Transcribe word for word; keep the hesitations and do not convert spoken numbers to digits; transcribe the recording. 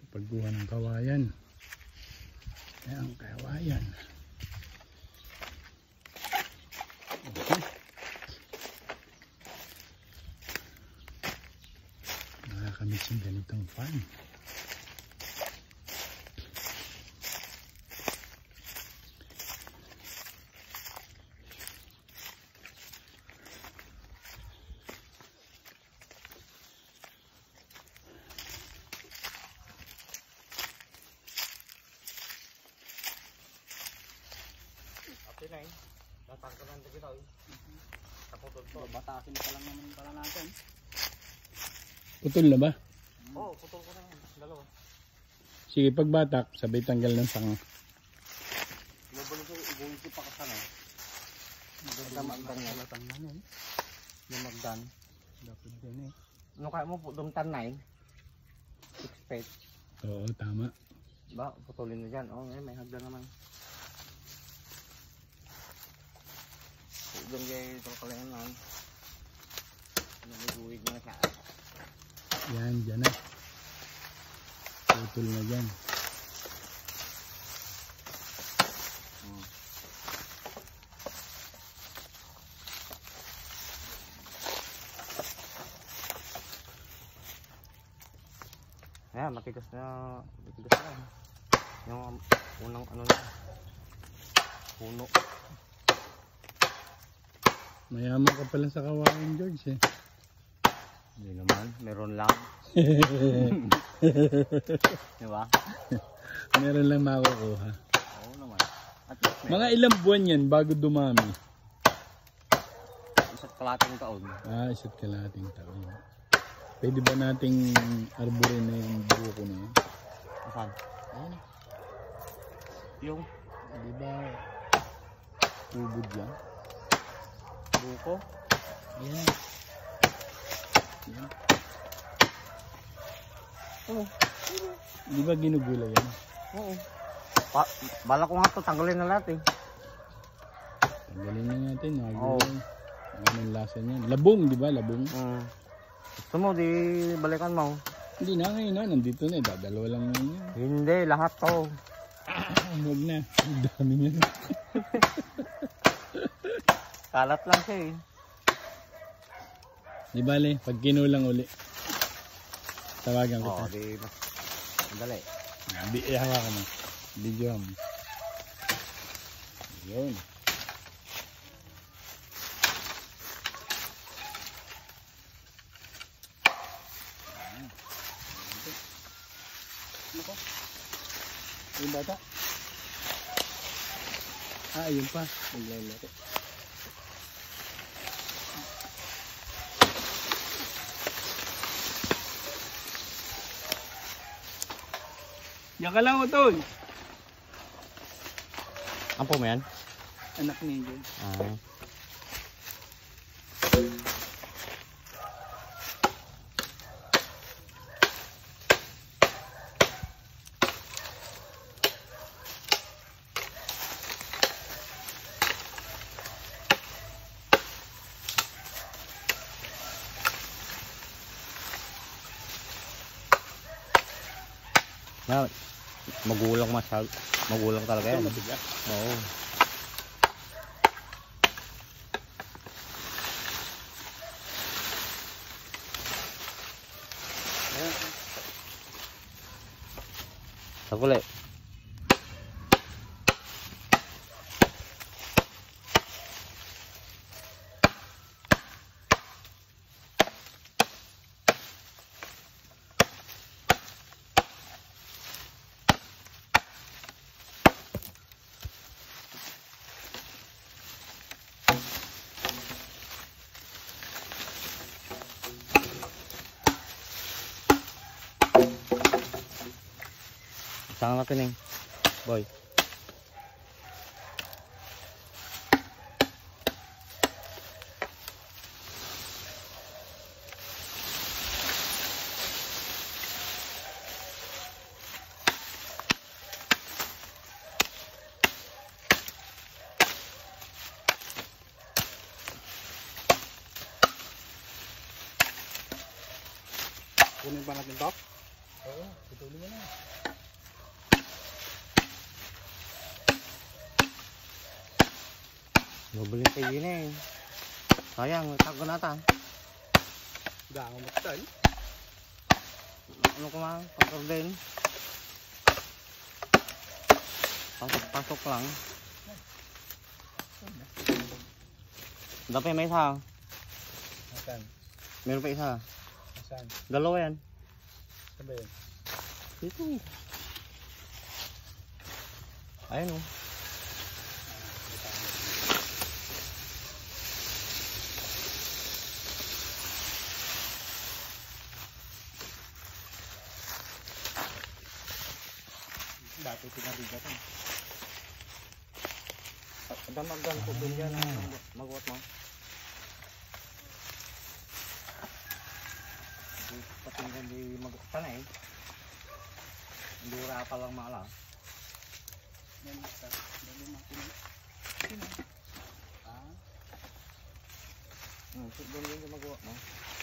pagguha ng kawayan. Ayan ang kawayan. Okay. Nakakamiss yung ganitong farm. Pinay, natangkalan na kita eh. Kaputol po. Batakin pa lang naman pala natin. Putol na ba? Oo, oh, putol ko na yan. Dalawa. Sige, pagbatak, sabay tanggal ng sanga. Lubalo ko, ibuhin ko pa kasana. Ito magdan nga. Tanggal yan. Yung magdan. Dapat yan eh. Ano kaya mo po, dumtan na eh. Expect. Oo, tama. Ba, putulin na dyan. Oo, oh, may hagdan naman. Doon kayo ito pala yan lang. Naliguig na siya. Yan, dyan na. Putol na dyan. Hmm. Ayan, matigas na. Matigas na. Yung unang ano na. Puno. Mayaman ka pala sa kawain, George eh. Hindi naman, meron lang. Diba? Meron lang makukuha. Oo naman. At least Mga ilang buwan yan bago dumami? isa't kalating taon. Ah, isa't kalating taon. Pwede ba nating arborin na yung buko na yun? Asan? Ayan. Yung Di ba ubod lang? buko. Ayan. Ayan. Oo. Di ba ginugulay yan? Oo. Pa bala ko nga to, tanggalin na lahat eh. Tanggalin na natin. Oo. Anong lasa niyan? Labong, di ba? Labong. Mm. Gusto mo, di balikan mo. Hindi na ngayon na. Nandito na eh. Dadalawa lang ngayon yan. Hindi, lahat to. Ah, huwag na. Ang dami niyan. Kalat lang siya eh. Di bale, pag kinulang uli. Tawagan ko. Oo, di mas madali. Di, ihawakan mo. Video mo. Yun. Ano ko? Yung bata? Ah, ayun pa. Naglalaro. Yan ka lang, Utol. Ampo mo yan? Anak niya dyan. Ah. Na, magulang masyal, magulang talaga yan. Oo. Saguli. Saan natin eh, boy? Kunin pa natin to? Oo, putulin mo na. Mabilis kayo yun eh. Sayang, tago nata. Gamo magtal. Ano ko ma? Pag-order. Pasok-pasok lang. Dapat may isa. Asan? Meron pa isa. Asan? Dalawa yan. Saan ba yun? Dito. Ayun oh. Dati pinarigat eh. Damagdan ko din yan. Magwat mo. Patinggan di magwatan eh. Hindi wala pa lang maala. Yan basta. Dali makinig. Sino? Ah. Hmm, doon din yung magwat mo.